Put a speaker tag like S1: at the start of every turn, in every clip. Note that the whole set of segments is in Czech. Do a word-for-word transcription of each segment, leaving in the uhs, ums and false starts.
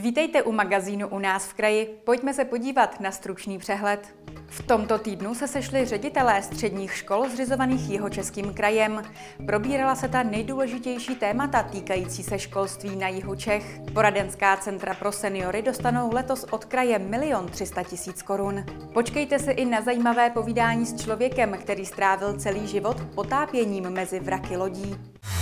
S1: Vítejte u magazínu U nás v kraji. Pojďme se podívat na stručný přehled. V tomto týdnu se sešli ředitelé středních škol zřizovaných Jihočeským krajem. Probírala se ta nejdůležitější témata týkající se školství na jihu Čech. Poradenská centra pro seniory dostanou letos od kraje milion tři sta tisíc korun. Počkejte si i na zajímavé povídání s člověkem, který strávil celý život potápěním mezi vraky lodí.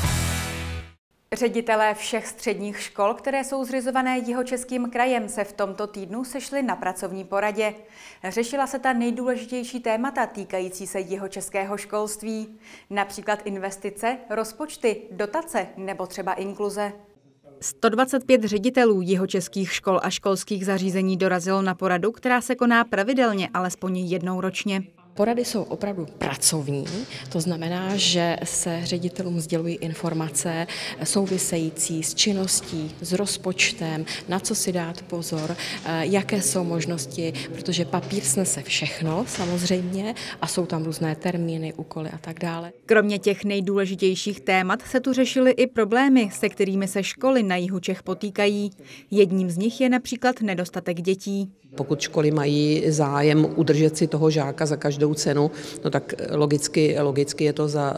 S1: Ředitelé všech středních škol, které jsou zřizované Jihočeským krajem, se v tomto týdnu sešli na pracovní poradě. Řešila se ta nejdůležitější témata týkající se jihočeského školství, například investice, rozpočty, dotace nebo třeba inkluze. sto dvacet pět ředitelů jihočeských škol a školských zařízení dorazilo na poradu, která se koná pravidelně alespoň jednou ročně.
S2: Porady jsou opravdu pracovní, to znamená, že se ředitelům sdělují informace související s činností, s rozpočtem, na co si dát pozor, jaké jsou možnosti, protože papír snese všechno samozřejmě a jsou tam různé termíny, úkoly a tak dále.
S1: Kromě těch nejdůležitějších témat se tu řešily i problémy, se kterými se školy na jihu Čech potýkají. Jedním z nich je například nedostatek dětí.
S3: Pokud školy mají zájem udržet si toho žáka za každou cenu, no tak logicky, logicky je to za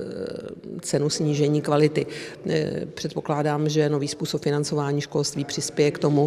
S3: cenu snížení kvality. Předpokládám, že nový způsob financování školství přispěje k tomu,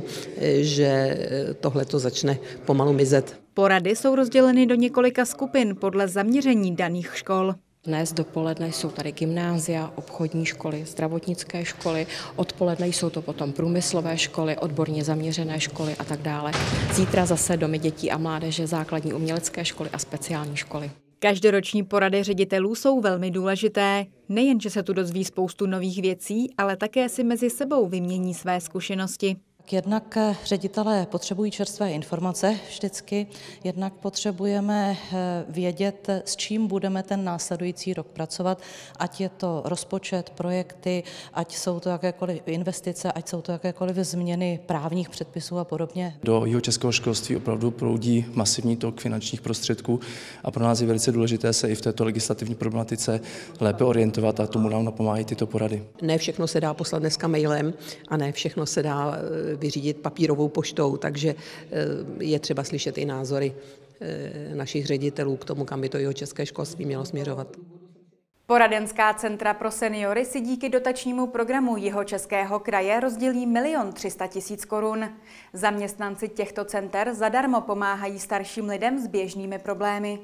S3: že tohle to začne pomalu mizet.
S1: Porady jsou rozděleny do několika skupin podle zaměření daných škol.
S2: Dnes dopoledne jsou tady gymnázia, obchodní školy, zdravotnické školy, odpoledne jsou to potom průmyslové školy, odborně zaměřené školy a tak dále. Zítra zase domy dětí a mládeže, základní umělecké školy a speciální školy.
S1: Každoroční porady ředitelů jsou velmi důležité. Nejen, že se tu dozví spoustu nových věcí, ale také si mezi sebou vymění své zkušenosti.
S4: Jednak ředitelé potřebují čerstvé informace vždycky, jednak potřebujeme vědět, s čím budeme ten následující rok pracovat, ať je to rozpočet, projekty, ať jsou to jakékoliv investice, ať jsou to jakékoliv změny právních předpisů a podobně.
S5: Do jihočeského školství opravdu proudí masivní tok finančních prostředků a pro nás je velice důležité se i v této legislativní problematice lépe orientovat a tomu nám napomáhají tyto porady.
S3: Ne všechno se dá poslat dneska mailem a ne všechno se dá vyřídit papírovou poštou, takže je třeba slyšet i názory našich ředitelů k tomu, kam by to jihočeské školství mělo směřovat.
S1: Poradenská centra pro seniory si díky dotačnímu programu Jihočeského kraje rozdělí milion tři sta tisíc korun. Zaměstnanci těchto center zadarmo pomáhají starším lidem s běžnými problémy.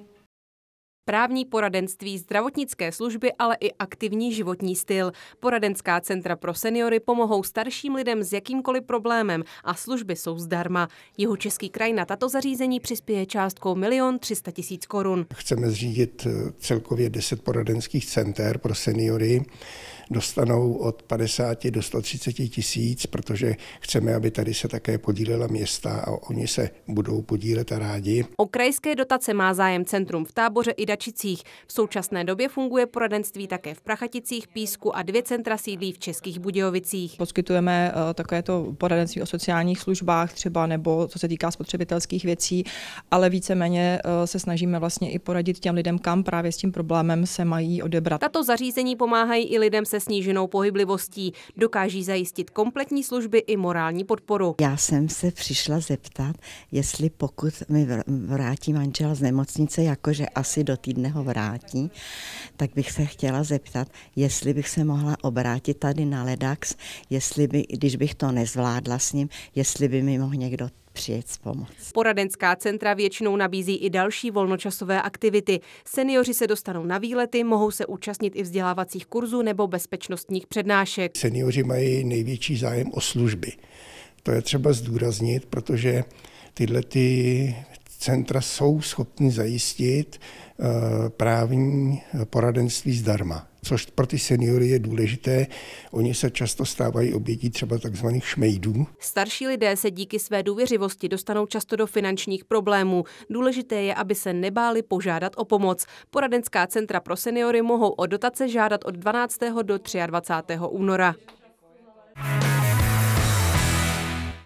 S6: Právní poradenství, zdravotnické služby, ale i aktivní životní styl. Poradenská centra pro seniory pomohou starším lidem s jakýmkoliv problémem a služby jsou zdarma. Jihočeský kraj na tato zařízení přispěje částkou milion tři sta tisíc korun.
S7: Chceme zřídit celkově deset poradenských center pro seniory. Dostanou od padesáti do sta třiceti tisíc, protože chceme, aby tady se také podílela města a oni se budou podílet a rádi.
S6: O krajské dotace má zájem centrum v Táboře i Dačicích. V současné době funguje poradenství také v Prachaticích, Písku a dvě centra sídlí v Českých Budějovicích.
S8: Poskytujeme takovéto poradenství o sociálních službách třeba nebo co se týká spotřebitelských věcí, ale víceméně se snažíme vlastně i poradit těm lidem, kam právě s tím problémem se mají odebrat.
S6: Tato zařízení pomáhají i lidem se sníženou pohyblivostí. Dokáží zajistit kompletní služby i morální podporu.
S9: Já jsem se přišla zeptat, jestli pokud mi vrátí manžel z nemocnice, jakože asi do týdne ho vrátí, tak bych se chtěla zeptat, jestli bych se mohla obrátit tady na Ledax, jestli by, když bych to nezvládla s ním, jestli by mi mohl někdo přijet s pomoc.
S6: Poradenská centra většinou nabízí i další volnočasové aktivity. Seniori se dostanou na výlety, mohou se účastnit i vzdělávacích kurzů nebo bezpečnostních přednášek.
S7: Seniori mají největší zájem o služby. To je třeba zdůraznit, protože tyhle ty centra jsou schopny zajistit uh, právní poradenství zdarma, což pro ty seniory je důležité. Oni se často stávají obětí třeba takzvaných šmejdů.
S6: Starší lidé se díky své důvěřivosti dostanou často do finančních problémů. Důležité je, aby se nebáli požádat o pomoc. Poradenská centra pro seniory mohou o dotace žádat od dvanáctého do dvacátého třetího února.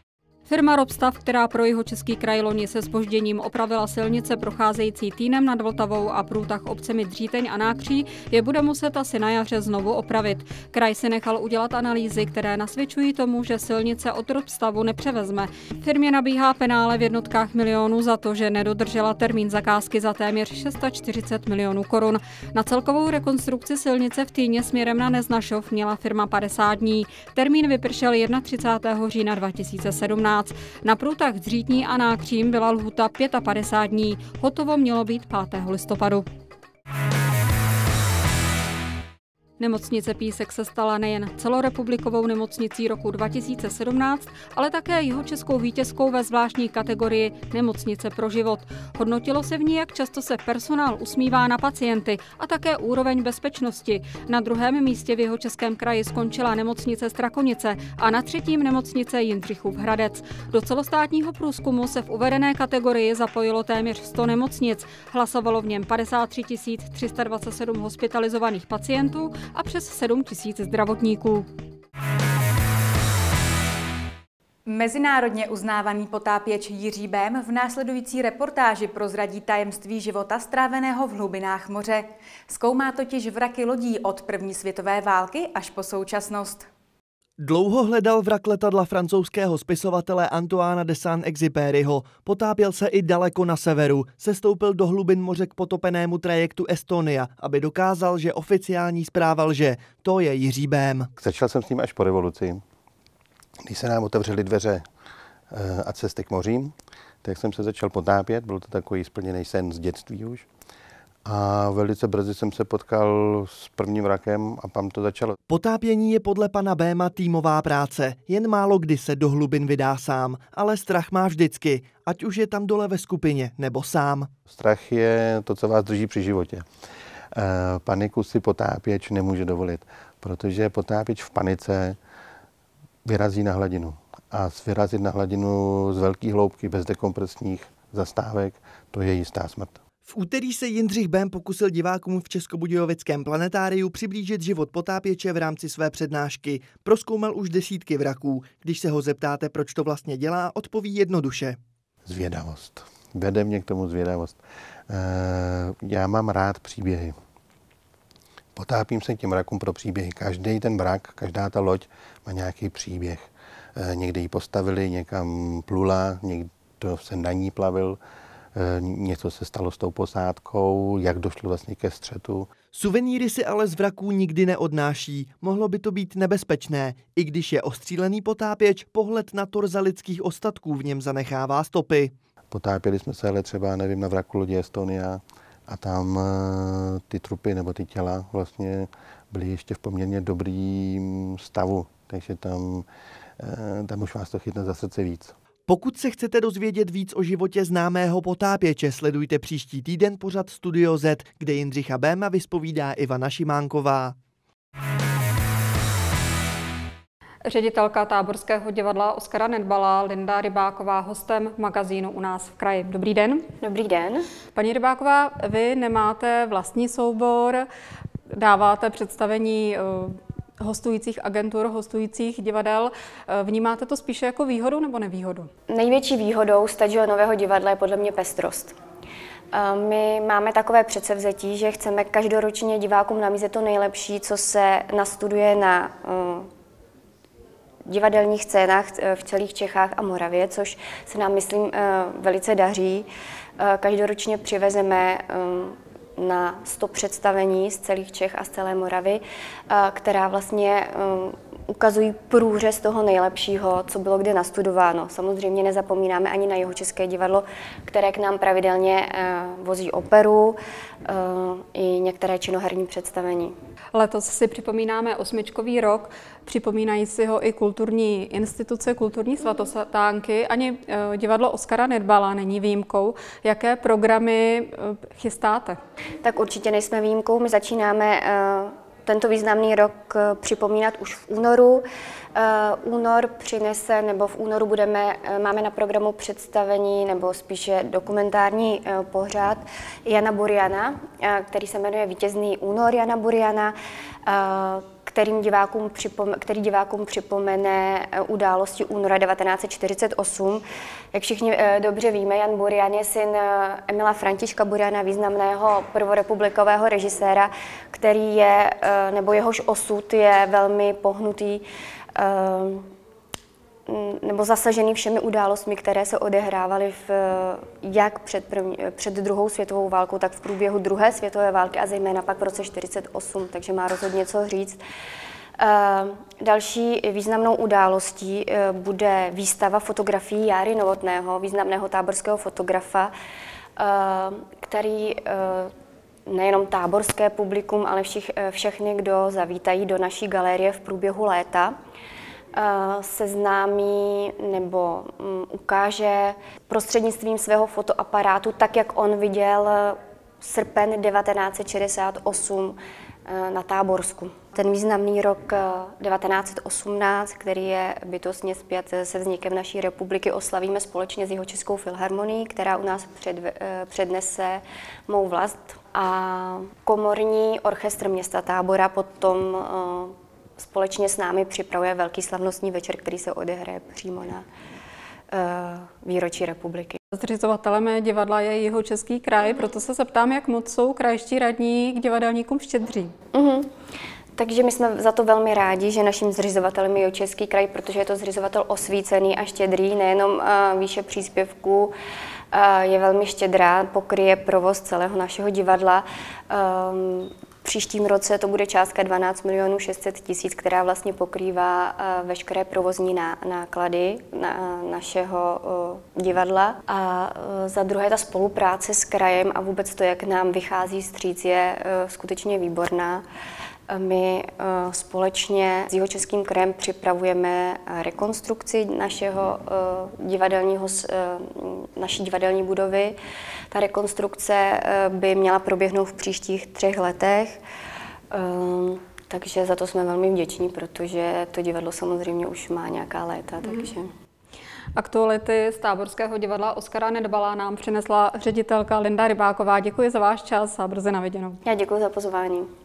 S10: Firma Robstav, která pro Jihočeský kraj loni se zpožděním opravila silnice procházející Týnem nad Vltavou a průtah obcemi Dříteň a Nákří, je bude muset asi na jaře znovu opravit. Kraj si nechal udělat analýzy, které nasvědčují tomu, že silnice od Robstavu nepřevezme. Firmě nabíhá penále v jednotkách milionů za to, že nedodržela termín zakázky za téměř čtyřicet šest milionů korun. Na celkovou rekonstrukci silnice v Týně směrem na Neznašov měla firma padesát dní. Termín vypršel třicátého prvního října dva tisíce sedmnáct. Na průtah Dřítní a Nákřím byla lhůta padesát pět dní. Hotovo mělo být pátého listopadu. Nemocnice Písek se stala nejen celorepublikovou nemocnicí roku dva tisíce sedmnáct, ale také jihočeskou vítězkou ve zvláštní kategorii Nemocnice pro život. Hodnotilo se v ní, jak často se personál usmívá na pacienty a také úroveň bezpečnosti. Na druhém místě v Jihočeském kraji skončila nemocnice Strakonice a na třetím nemocnice Jindřichův Hradec. Do celostátního průzkumu se v uvedené kategorii zapojilo téměř sto nemocnic. Hlasovalo v něm padesát tři tisíc tři sta dvacet sedm hospitalizovaných pacientů a přes sedm tisíc zdravotníků.
S1: Mezinárodně uznávaný potápěč Jiří Bém v následující reportáži prozradí tajemství života stráveného v hlubinách moře. Zkoumá totiž vraky lodí od první světové války až po současnost.
S11: Dlouho hledal vrak letadla francouzského spisovatele Antoána de Saint-Exupéryho. Potápěl se i daleko na severu. Sestoupil do hlubin moře k potopenému trajektu Estonia, aby dokázal, že oficiální zpráva lže. To je Jiří Bém.
S12: Začal jsem s ním až po revoluci, když se nám otevřely dveře a cesty k mořím, tak jsem se začal potápět. Byl to takový splněný sen z dětství už. A velice brzy jsem se potkal s prvním vrakem a tam to začalo.
S11: Potápění je podle pana Béma týmová práce. Jen málo kdy se do hlubin vydá sám, ale strach má vždycky, ať už je tam dole ve skupině nebo sám.
S12: Strach je to, co vás drží při životě. E, paniku si potápěč nemůže dovolit, protože potápěč v panice vyrazí na hladinu. A vyrazit na hladinu z velké hloubky bez dekompresních zastávek, to je jistá smrt.
S11: V úterý se Jindřich Bém pokusil divákům v Českobudějovickém planetáriu přiblížit život potápěče v rámci své přednášky. Prozkoumal už desítky vraků. Když se ho zeptáte, proč to vlastně dělá, odpoví jednoduše.
S12: Zvědavost. Vede mě k tomu zvědavost. E, já mám rád příběhy. Potápím se k těm vrakům pro příběhy. Každý ten vrak, každá ta loď má nějaký příběh. E, někde ji postavili, někam plula, někdo se na ní plavil. Něco se stalo s tou posádkou, jak došlo vlastně ke střetu.
S11: Suvenýry si ale z vraků nikdy neodnáší. Mohlo by to být nebezpečné. I když je ostřílený potápěč, pohled na torza lidských ostatků v něm zanechává stopy.
S12: Potápěli jsme se ale třeba, nevím, na vraku lodi Estonia a tam ty trupy nebo ty těla vlastně byly ještě v poměrně dobrým stavu. Takže tam, tam už vás to chytne za srdce víc.
S11: Pokud se chcete dozvědět víc o životě známého potápěče, sledujte příští týden pořad Studio Z, kde Jindřicha Béma vyspovídá Ivana Šimánková.
S10: Ředitelka Táborského divadla Oskara Nedbala Linda Rybáková hostem v magazínu U nás v kraji. Dobrý den.
S13: Dobrý den.
S10: Paní Rybáková, vy nemáte vlastní soubor, dáváte představení hostujících agentur, hostujících divadel. Vnímáte to spíše jako výhodu nebo nevýhodu?
S13: Největší výhodou Stadžího Nového divadla je podle mě pestrost. My máme takové předsevzetí, že chceme každoročně divákům nabízet to nejlepší, co se nastuduje na divadelních scénách v celých Čechách a Moravě, což se nám, myslím, velice daří. Každoročně přivezeme na sto představení z celých Čech a z celé Moravy, která vlastně ukazují průřez toho nejlepšího, co bylo kde nastudováno. Samozřejmě nezapomínáme ani na Jihočeské divadlo, které k nám pravidelně vozí operu i některé činoherní představení.
S10: Letos si připomínáme osmičkový rok, připomínají si ho i kulturní instituce, kulturní svatostánky. Ani divadlo Oskara Nedbala není výjimkou. Jaké programy chystáte?
S13: Tak určitě nejsme výjimkou. My začínáme tento významný rok připomínat už v únoru. Únor přinese, nebo v únoru budeme, máme na programu představení, nebo spíše dokumentární pořad Jana Buriana, který se jmenuje Vítězný únor Jana Buriana, kterým divákům připomene, který divákům připomene události února devatenáct set čtyřicet osm. Jak všichni dobře víme, Jan Burian je syn Emila Františka Buriana, významného prvorepublikového režiséra, který je, nebo jehož osud je velmi pohnutý nebo zasažený všemi událostmi, které se odehrávaly v, jak před, první, před druhou světovou válkou, tak v průběhu druhé světové války a zejména pak v roce čtyřicet osm, takže má rozhodně co říct. Další významnou událostí bude výstava fotografií Járy Novotného, významného táborského fotografa, který nejenom táborské publikum, ale všich, všechny, kdo zavítají do naší galerie v průběhu léta, seznámí nebo ukáže prostřednictvím svého fotoaparátu, tak jak on viděl srpen devatenáct set šedesát osm na Táborsku. Ten významný rok devatenáct set osmnáct, který je bytostně spjat se vznikem naší republiky, oslavíme společně s Jihočeskou filharmonií, která u nás před, přednese Mou vlast. A komorní orchestr města Tábora potom společně s námi připravuje velký slavnostní večer, který se odehraje přímo na uh, výročí republiky.
S10: Zřizovatelem divadla je Jihočeský kraj, proto se zeptám, jak moc jsou krajští radní k divadelníkům štědří.
S13: Uh-huh. Takže my jsme za to velmi rádi, že naším zřizovatelem je Jihočeský kraj, protože je to zřizovatel osvícený a štědrý, nejenom uh, výše příspěvků, uh, je velmi štědrá, pokryje provoz celého našeho divadla. Um, V příštím roce to bude částka dvanáct milionů šest set tisíc, která vlastně pokrývá veškeré provozní náklady na našeho divadla. A za druhé ta spolupráce s krajem a vůbec to, jak nám vychází vstříc, je skutečně výborná. My společně s Jihočeským krajem připravujeme rekonstrukci našeho divadelního, naší divadelní budovy. Ta rekonstrukce by měla proběhnout v příštích třech letech, takže za to jsme velmi vděční, protože to divadlo samozřejmě už má nějaká léta. Takže...
S10: Aktuality z Táborského divadla Oskara Nedbala nám přinesla ředitelka Linda Rybáková. Děkuji za váš čas a brzy na viděnou.
S13: Já děkuji za pozvání.